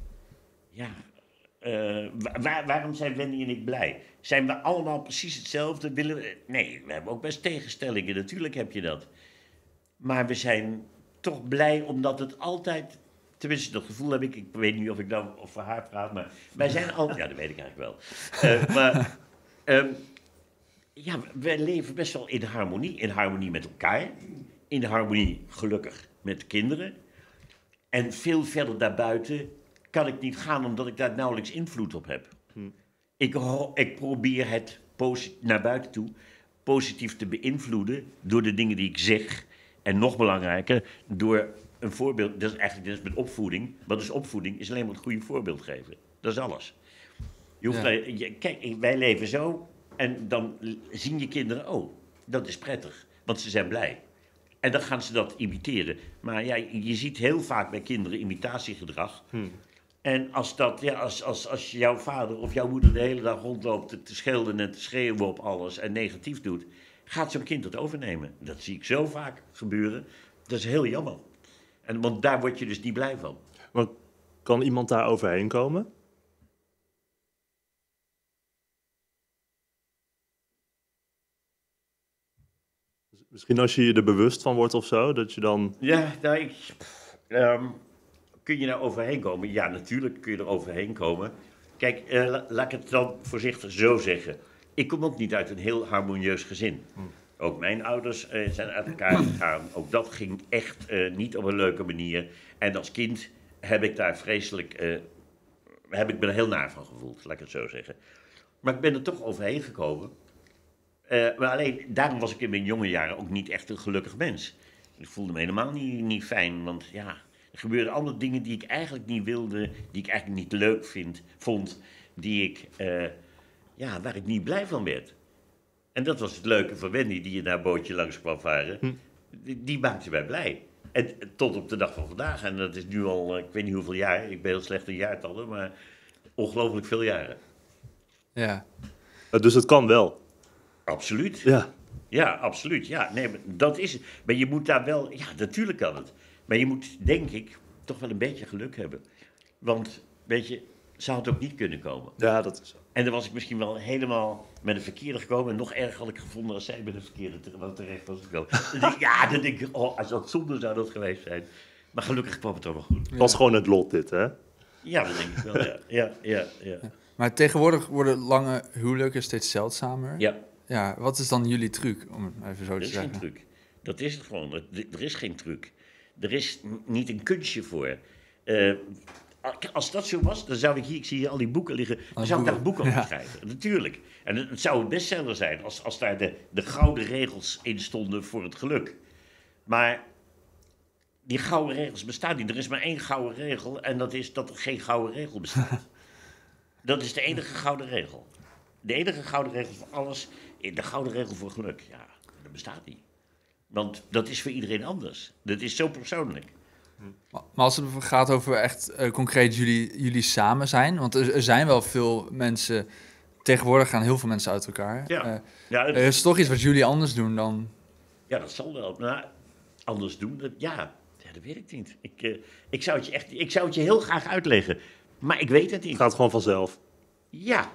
waarom zijn Wendy en ik blij? Zijn we allemaal precies hetzelfde? Nee, we hebben ook best tegenstellingen. Natuurlijk heb je dat. Maar we zijn toch blij omdat het altijd... Tenminste, dat gevoel heb ik. Ik weet niet of ik nou over haar praat, maar wij zijn altijd... Ja, dat weet ik eigenlijk wel. Wij leven best wel in harmonie. In harmonie met elkaar. In harmonie, gelukkig, met de kinderen. En veel verder daarbuiten kan ik niet gaan, omdat ik daar nauwelijks invloed op heb. Ik probeer het naar buiten toe positief te beïnvloeden door de dingen die ik zeg. En nog belangrijker, door een voorbeeld. Dat is met opvoeding. Wat is opvoeding? Is alleen maar het goede voorbeeld geven. Dat is alles. Kijk, wij leven zo en dan zien je kinderen, oh, dat is prettig, want ze zijn blij. En dan gaan ze dat imiteren. Maar ja, je ziet heel vaak bij kinderen imitatiegedrag. En als jouw vader of jouw moeder de hele dag rondloopt te schelden en te schreeuwen op alles en negatief doet, gaat zo'n kind dat overnemen. Dat zie ik zo vaak gebeuren. Dat is heel jammer. Want daar word je dus niet blij van.
Maar kan iemand daar overheen komen? Misschien als je je er bewust van wordt of zo, dat je dan...
Ja, nou, kun je daar overheen komen? Ja, natuurlijk kun je er overheen komen. Kijk, laat ik het dan voorzichtig zo zeggen. Ik kom ook niet uit een heel harmonieus gezin. Ook mijn ouders zijn uit elkaar gegaan. Ook dat ging echt niet op een leuke manier. En als kind heb ik daar heb ik me er heel naar van gevoeld, laat ik het zo zeggen. Maar ik ben er toch overheen gekomen. Maar alleen, daarom was ik in mijn jonge jaren ook niet echt een gelukkig mens. Ik voelde me helemaal niet fijn, want ja, er gebeurden andere dingen die ik eigenlijk niet wilde, die ik eigenlijk niet leuk vond, waar ik niet blij van werd. En dat was het leuke van Wendy, die je naar een bootje langs kwam varen. Die maakte mij blij. En tot op de dag van vandaag. En dat is nu al, ik weet niet hoeveel jaar, ik ben heel slecht in jaartallen, maar ongelooflijk veel jaren.
Ja.
Dus het kan wel.
Absoluut.
Ja.
Ja, absoluut. Ja, nee, maar dat is het. Maar je moet daar wel... Ja, natuurlijk kan het. Maar je moet, denk ik, toch wel een beetje geluk hebben. Want, weet je, ze had ook niet kunnen komen.
Ja, dat is zo.
En dan was ik misschien wel helemaal met een verkeerde gekomen. En nog erger had ik gevonden als zij met een verkeerde terecht was gekomen. Dan denk ik, als dat zonde zou dat geweest zijn. Maar gelukkig kwam het allemaal goed.
Het was gewoon het lot dit, hè?
Ja, dat denk ik wel, ja.
Maar tegenwoordig worden lange huwelijken steeds zeldzamer.
Ja.
Ja, wat is dan jullie truc, om het even zo
Er
te
is
zeggen?
geen truc. Dat is het gewoon. Er is geen truc. Er is niet een kunstje voor. Als dat zo was, dan zou ik zie hier al die boeken liggen, dan zou ik daar een boek over schrijven. Natuurlijk. En het zou een bestseller zijn als daar de gouden regels in stonden voor het geluk. Maar die gouden regels bestaan niet. Er is maar één gouden regel en dat is dat er geen gouden regel bestaat. Dat is de enige gouden regel. De enige gouden regel voor alles, de gouden regel voor geluk, ja, dat bestaat niet. Want dat is voor iedereen anders. Dat is zo persoonlijk.
Maar als het gaat over echt concreet jullie samen zijn, want er zijn wel veel mensen, tegenwoordig gaan heel veel mensen uit elkaar.
Ja.
Er is toch iets wat jullie anders doen dan...
Ja, dat zal wel. Nou, anders doen, dat weet ik niet. Ik zou het je heel graag uitleggen, maar ik weet het niet.
Het gaat gewoon vanzelf.
Ja,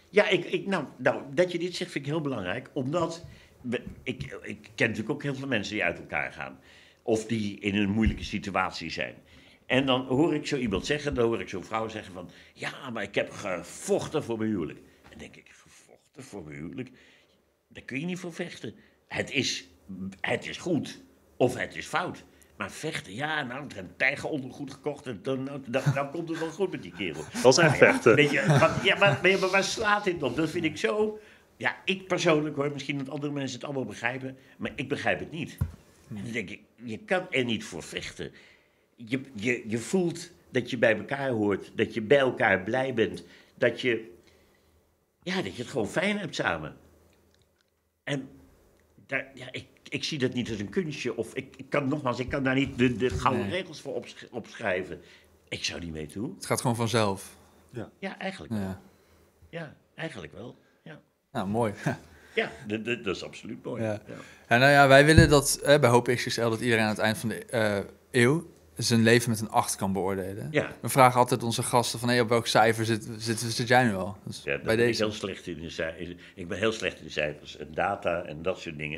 dat je dit zegt vind ik heel belangrijk, omdat ik ken natuurlijk ook heel veel mensen die uit elkaar gaan. Of die in een moeilijke situatie zijn. En dan hoor ik zo iemand zeggen, dan hoor ik zo'n vrouw zeggen van, ja, maar ik heb gevochten voor mijn huwelijk. En dan denk ik, gevochten voor mijn huwelijk? Daar kun je niet voor vechten. Het is goed, of het is fout. Maar vechten, ik heb een tijgerondergoed gekocht en dan komt het wel goed met die kerel.
Dat is echt vechten.
Weet je, maar waar slaat dit op? Dat vind ik zo... Ja, ik persoonlijk hoor, misschien dat andere mensen het allemaal begrijpen, maar ik begrijp het niet. En dan denk ik, je kan er niet voor vechten. Je voelt dat je bij elkaar hoort, dat je bij elkaar blij bent, dat je het gewoon fijn hebt samen. En ik zie dat niet als een kunstje. Of ik kan daar niet de gouden regels voor opschrijven. Ik zou niet weten hoe.
Het gaat gewoon vanzelf.
Ja, eigenlijk wel.
Ja.
Ja, eigenlijk wel. Ja,
Nou, mooi.
ja dat is absoluut mooi.
Ja.
Ja.
En nou ja, wij willen dat bij Hoop XXL dat iedereen aan het eind van de eeuw zijn leven met een 8 kan beoordelen.
Ja.
We vragen altijd onze gasten van, op welk cijfer zit jij nu al? Dus
Ja,
bij deze.
Ik ben heel slecht in cijfers en data en dat soort dingen.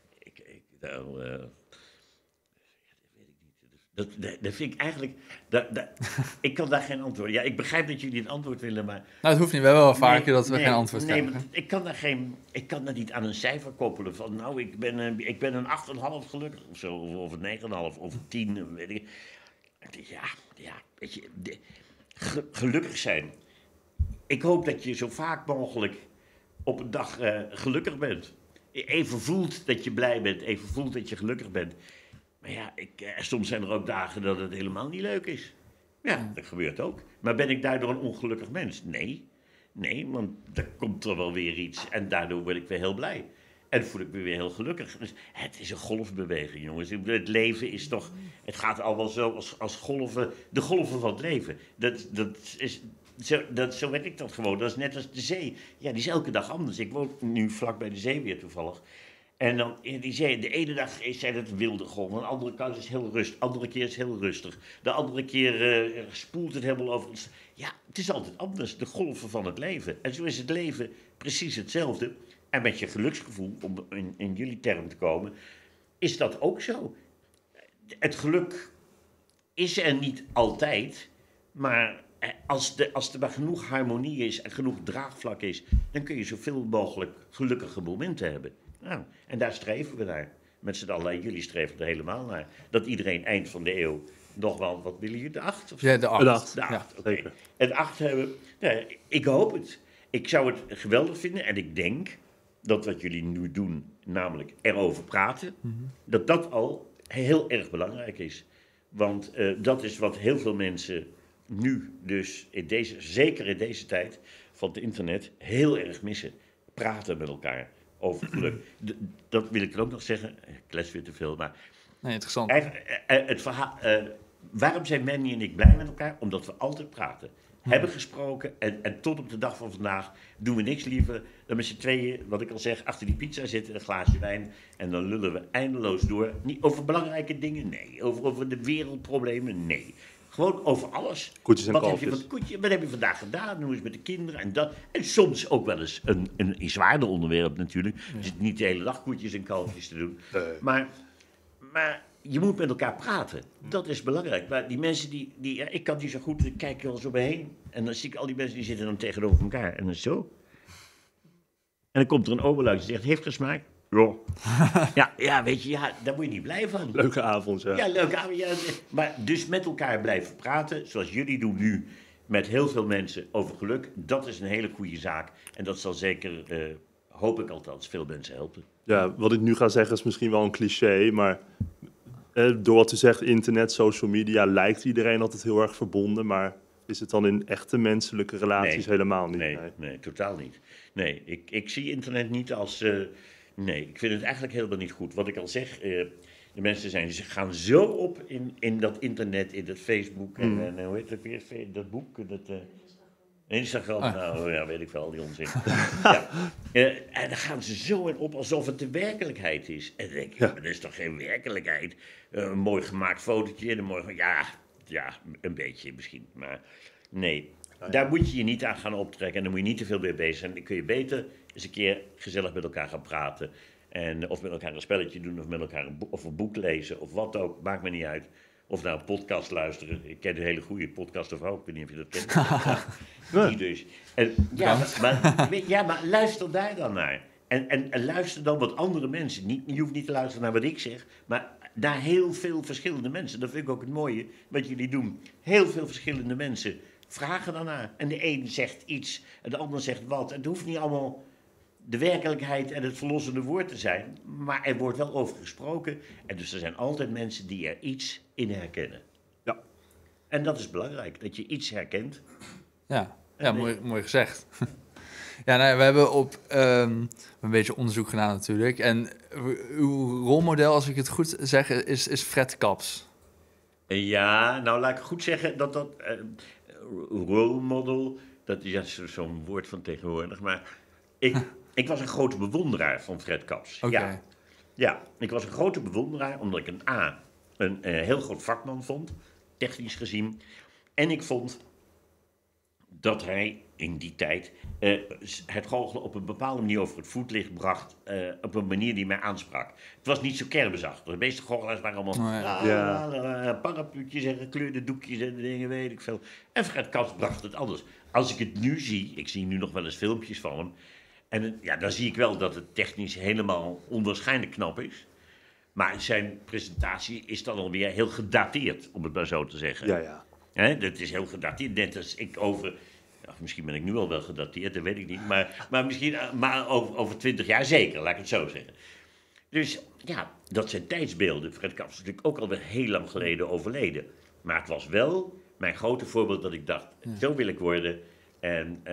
Dat vind ik eigenlijk... ik kan daar geen antwoord... Ja, ik begrijp dat jullie een antwoord willen, maar...
Nou, het hoeft niet. We hebben wel vaker
Nee,
dat we geen antwoord
nee,
krijgen.
ik kan daar niet aan een cijfer koppelen van... Nou, ik ben een 8,5 gelukkig of zo, of een 9,5 of een 10, weet ik. Ja, weet je... Gelukkig zijn. Ik hoop dat je zo vaak mogelijk op een dag gelukkig bent. Even voelt dat je blij bent, even voelt dat je gelukkig bent. Maar ja, soms zijn er ook dagen dat het helemaal niet leuk is. Ja, dat gebeurt ook. Maar ben ik daardoor een ongelukkig mens? Nee, want dan komt er wel weer iets en daardoor word ik weer heel blij. En voel ik me weer heel gelukkig. Dus het is een golfbeweging, jongens. Het leven is toch... Het gaat allemaal zo als golven... De golven van het leven. Zo weet ik dat gewoon. Dat is net als de zee. Ja, die is elke dag anders. Ik woon nu vlak bij de zee weer toevallig. En dan in die zee, de ene dag zijn het wilde golven, de andere kant is heel rustig, de andere keer is het heel rustig. De andere keer spoelt het helemaal over. Ja, het is altijd anders, de golven van het leven. En zo is het leven precies hetzelfde. En met je geluksgevoel, om in jullie term te komen, is dat ook zo. Het geluk is er niet altijd, maar als er maar genoeg harmonie is en genoeg draagvlak is, dan kun je zoveel mogelijk gelukkige momenten hebben. Nou, en daar streven we naar. Met z'n allen, jullie streven er helemaal naar. Dat iedereen eind van de eeuw nog wel, wat willen jullie, de 8?
Ja, de 8.
De 8,
Ja,
oké. Het 8 hebben, ja, ik hoop het. Ik zou het geweldig vinden en ik denk dat wat jullie nu doen, namelijk erover praten, dat al heel erg belangrijk is. Want dat is wat heel veel mensen nu dus, zeker in deze tijd van het internet, heel erg missen. Praten met elkaar. Over geluk. Dat wil ik er ook nog zeggen. Ik les weer te veel, maar...
Nee, interessant.
Het verhaal... waarom zijn Manny en ik blij met elkaar? Omdat we altijd praten. Hebben gesproken en tot op de dag van vandaag doen we niks liever dan met z'n tweeën, wat ik al zeg, achter die pizza zitten, een glaasje wijn. En dan lullen we eindeloos door. Niet over belangrijke dingen, nee. Over de wereldproblemen, nee. Gewoon over alles.
Koetjes en kalfjes.
Wat heb je vandaag gedaan? Hoe is het met de kinderen? En dat. En soms ook wel eens een zwaarder onderwerp natuurlijk. Je zit niet de hele dag koetjes en kalfjes te doen. Maar je moet met elkaar praten. Dat is belangrijk. Maar die mensen ik kan niet zo goed, ik kijk wel zo heen. En dan zie ik al die mensen die zitten dan tegenover elkaar. En dan zo. En dan komt er een oberluik die zegt, heeft gesmaakt? Ja, weet je, daar word je niet blij van.
Leuke avond, ja.
Ja, leuke avond. Ja. Maar dus met elkaar blijven praten, zoals jullie doen nu, met heel veel mensen over geluk, dat is een hele goede zaak. En dat zal zeker, hoop ik althans, veel mensen helpen.
Ja, wat ik nu ga zeggen is misschien wel een cliché, maar door wat u zegt, internet, social media, lijkt iedereen altijd heel erg verbonden, maar is het dan in echte menselijke relaties helemaal niet?
Nee, totaal niet. Nee, ik zie internet niet als... nee, ik vind het eigenlijk helemaal niet goed. Wat ik al zeg, de mensen ze gaan zo op in dat internet, in dat Facebook en hoe heet het weer, dat boek, Instagram, nou ja, weet ik wel, die onzin. Ja. En dan gaan ze zo in op alsof het de werkelijkheid is. En dan denk ik, maar dat is toch geen werkelijkheid? Een mooi gemaakt fotootje, ja, een beetje misschien, maar nee. Daar moet je je niet aan gaan optrekken en daar moet je niet te veel mee bezig zijn. Dan kun je beter eens een keer gezellig met elkaar gaan praten. Of met elkaar een spelletje doen, of met elkaar een boek lezen, of wat ook, maakt me niet uit. Of naar een podcast luisteren. Ik ken een hele goede podcast over ik weet niet of je dat kent. Die dus. Maar luister daar dan naar. En luister dan wat andere mensen. Je hoeft niet te luisteren naar wat ik zeg, maar naar heel veel verschillende mensen. Dat vind ik ook het mooie wat jullie doen. Heel veel verschillende mensen vragen daarnaar. En de een zegt iets, en de ander zegt wat. En het hoeft niet allemaal de werkelijkheid en het verlossende woord te zijn. Maar er wordt wel over gesproken. En dus er zijn altijd mensen die er iets in herkennen.
Ja.
En dat is belangrijk, dat je iets herkent.
Ja, mooi gezegd. Ja, nou, we hebben op een beetje onderzoek gedaan natuurlijk. En uw rolmodel, als ik het goed zeg, is Fred Kaps.
Ja, nou laat ik goed zeggen dat role model, dat is ja, zo'n woord van tegenwoordig. Maar ik was een grote bewonderaar van Fred Kaps.
Oké.
Ja, ik was een grote bewonderaar omdat ik een heel groot vakman vond, technisch gezien. En ik vond dat hij in die tijd het goochelen op een bepaalde manier over het voetlicht bracht, op een manier die mij aansprak. Het was niet zo kermisachtig. De meeste goochelaars waren allemaal parapluutjes en gekleurde doekjes en dingen, weet ik veel. En Fred Kaps bracht het anders. Als ik het nu zie, ik zie nu nog wel eens filmpjes van hem, en dan zie ik wel dat het technisch helemaal onwaarschijnlijk knap is. Maar zijn presentatie is dan alweer heel gedateerd, om het maar zo te zeggen.
Ja.
Dat is heel gedateerd, net als ik over... Ja, misschien ben ik nu al wel gedateerd, dat weet ik niet. Maar misschien over 20 jaar zeker, laat ik het zo zeggen. Dus ja, dat zijn tijdsbeelden. Fred Kaps is natuurlijk ook alweer heel lang geleden overleden. Maar het was wel mijn grote voorbeeld dat ik dacht, zo wil ik worden. En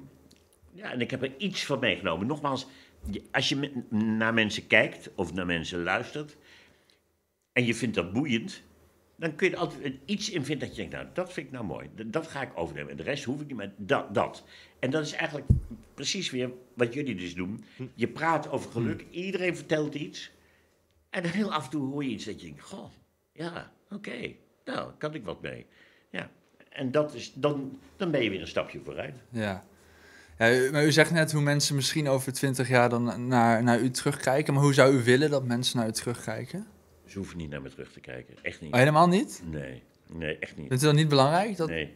ik heb er iets van meegenomen. Nogmaals, als je naar mensen kijkt of naar mensen luistert en je vindt dat boeiend, dan kun je er altijd iets in vinden dat je denkt, nou, dat vind ik nou mooi. Dat ga ik overnemen. En de rest hoef ik niet, maar dat. En dat is eigenlijk precies weer wat jullie dus doen. Je praat over geluk, iedereen vertelt iets. En dan heel af en toe hoor je iets dat je denkt, goh, ja, oké, nou, kan ik wat mee. Ja, en dat is, dan ben je weer een stapje vooruit.
Ja. Ja, maar u zegt net hoe mensen misschien over 20 jaar dan naar u terugkijken. Maar hoe zou u willen dat mensen naar u terugkijken?
Ze hoeven niet naar me terug te kijken, echt niet.
Oh, helemaal niet?
Nee, echt niet.
Vindt u dat niet belangrijk? Dat...
Nee.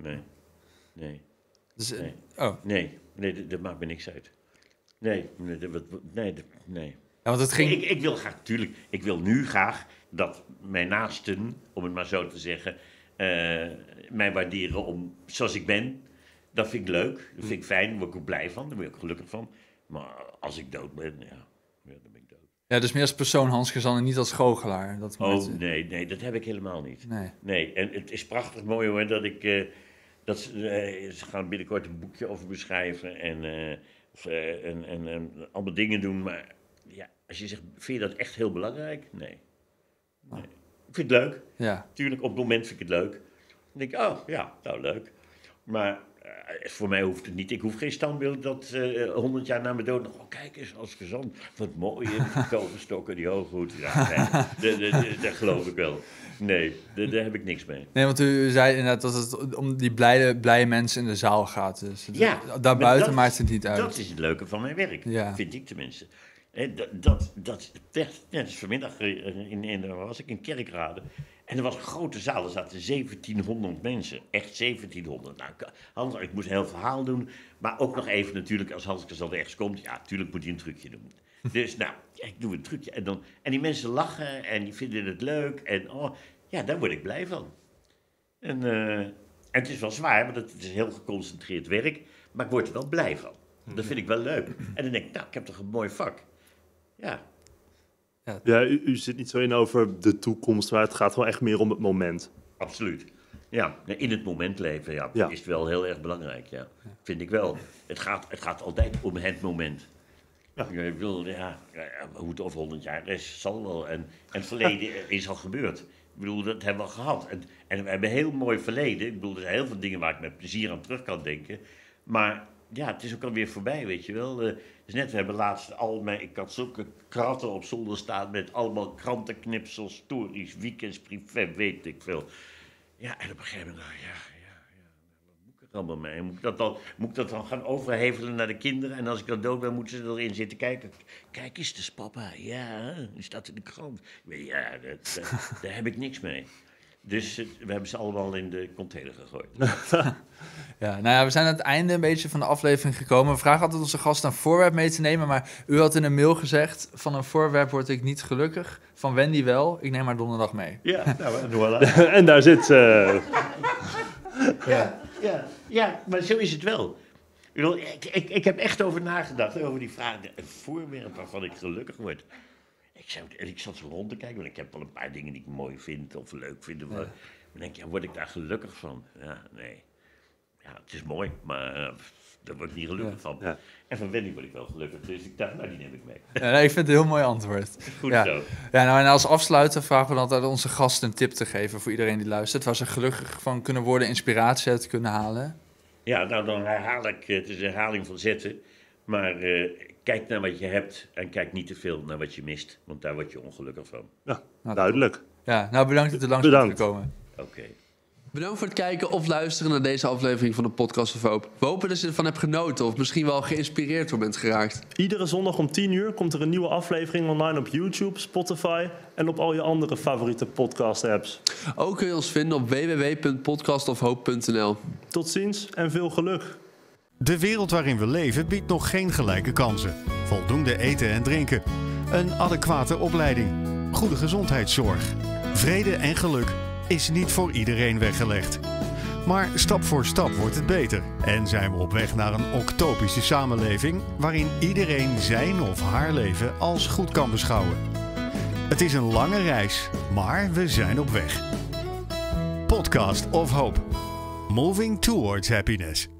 Dus,
Nee.
Oh.
Nee, dat maakt me niks uit. Nee.
Ja, want het ging...
Ik wil graag, natuurlijk, ik wil nu graag dat mijn naasten, om het maar zo te zeggen, mij waarderen om zoals ik ben. Dat vind ik leuk, dat vind ik fijn, daar word ik ook blij van, daar word ik ook gelukkig van. Maar als ik dood ben, ja, dan ben ik dood.
Ja, dus meer als persoon Hans Gezan en niet als goochelaar. Dat
Nee, dat heb ik helemaal niet.
Nee.
En het is prachtig mooi hoor, dat ik... ze gaan binnenkort een boekje over beschrijven en allemaal dingen doen. Maar ja, als je zegt, vind je dat echt heel belangrijk? Nee. Ik vind het leuk.
Ja.
Tuurlijk, op het moment vind ik het leuk. Dan denk ik, oh ja, nou leuk. Maar voor mij hoeft het niet. Ik hoef geen standbeeld dat 100 jaar na mijn dood nog... Oh, kijk eens, als gezond. Wat mooi, die toverstokken, die hooghoed. Ja, nee, dat geloof ik wel. Nee, daar heb ik niks mee.
Nee, want u zei inderdaad dat het om die blije mensen in de zaal gaat. Dus daarbuiten maakt het niet uit.
Dat is het leuke van mijn werk, vind ik tenminste. Dat is vanmiddag was ik in Kerkrade. En er was een grote zaal, er zaten 1700 mensen. Echt 1700. Nou, Hans, ik moest een heel verhaal doen. Maar ook nog even natuurlijk, als Hans Gezan ergens komt... Ja, natuurlijk moet hij een trucje doen. Dus nou, ik doe een trucje. En die mensen lachen en die vinden het leuk. En daar word ik blij van. En het is wel zwaar, want het is heel geconcentreerd werk. Maar ik word er wel blij van. Dat vind ik wel leuk. En dan denk ik, nou, ik heb toch een mooi vak. Ja.
Ja, u zit niet zo in over de toekomst, maar het gaat wel echt meer om het moment.
Absoluut. Ja, in het moment leven, is het wel heel erg belangrijk, vind ik wel. Het gaat altijd om het moment. Ja. Ik bedoel, hoe het over 100 jaar is, zal wel. En het verleden is al gebeurd. Ik bedoel, dat hebben we al gehad. En we hebben een heel mooi verleden. Ik bedoel, er zijn heel veel dingen waar ik met plezier aan terug kan denken. Maar ja, het is ook alweer voorbij, weet je wel. Dus net, we hebben laatst ik had zulke kratten op zolder staan met allemaal krantenknipsels, stories, weekends, privé, weet ik veel. Ja, en op een gegeven moment, wat moet ik er allemaal mee? Moet ik dat dan gaan overhevelen naar de kinderen? En als ik dan dood ben, moeten ze erin zitten kijken. Kijk eens, dus papa, die staat in de krant. Ja, daar heb ik niks mee. Dus we hebben ze allemaal in de container gegooid.
We zijn aan het einde een beetje van de aflevering gekomen. We vragen altijd onze gasten een voorwerp mee te nemen. Maar u had in een mail gezegd, van een voorwerp word ik niet gelukkig. Van Wendy wel, ik neem haar donderdag mee.
Ja, voilà.
En daar zit...
Ja, maar zo is het wel. Ik heb echt over nagedacht, over die vraag. Een voorwerp waarvan ik gelukkig word. Ik zat zo rond te kijken, want ik heb wel een paar dingen die ik mooi vind of leuk vind. Maar dan denk je, word ik daar gelukkig van? Ja, nee. Ja, het is mooi, maar daar word ik niet gelukkig van.
Ja.
En van Wendy word ik wel gelukkig, dus ik dacht, nou, die neem ik mee.
Ja, nee, ik vind het een heel mooi antwoord.
Goed
Ja.
zo.
Ja, nou, en als afsluiter vragen we dan altijd onze gasten een tip te geven voor iedereen die luistert, waar ze gelukkig van kunnen worden, inspiratie uit kunnen halen.
Ja, nou dan herhaal ik, het is een herhaling van zetten. Maar kijk naar wat je hebt en kijk niet te veel naar wat je mist. Want daar word je ongelukkig van.
Ja,
Nou,
duidelijk.
Ja, nou bedankt dat u langs bent
Bedankt.
gekomen.
Oké.
Bedankt voor het kijken of luisteren naar deze aflevering van de Podcast of Hope. We hopen dat je ervan hebt genoten of misschien wel geïnspireerd door bent geraakt.
Iedere zondag om 10:00 komt er een nieuwe aflevering online op YouTube, Spotify en op al je andere favoriete podcast-apps.
Ook kun je ons vinden op www.podcastofhope.nl.
Tot ziens en veel geluk.
De wereld waarin we leven biedt nog geen gelijke kansen. Voldoende eten en drinken. Een adequate opleiding. Goede gezondheidszorg. Vrede en geluk is niet voor iedereen weggelegd. Maar stap voor stap wordt het beter. En zijn we op weg naar een octopische samenleving waarin iedereen zijn of haar leven als goed kan beschouwen. Het is een lange reis, maar we zijn op weg. Podcast of Hope. Moving towards happiness.